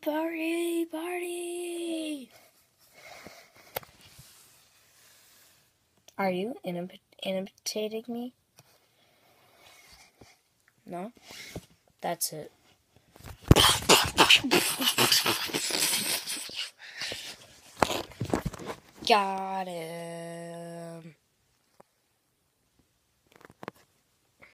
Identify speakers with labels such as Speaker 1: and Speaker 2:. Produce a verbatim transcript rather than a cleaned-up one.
Speaker 1: Party, party! Are you imit imitating me? No? That's it. Got it.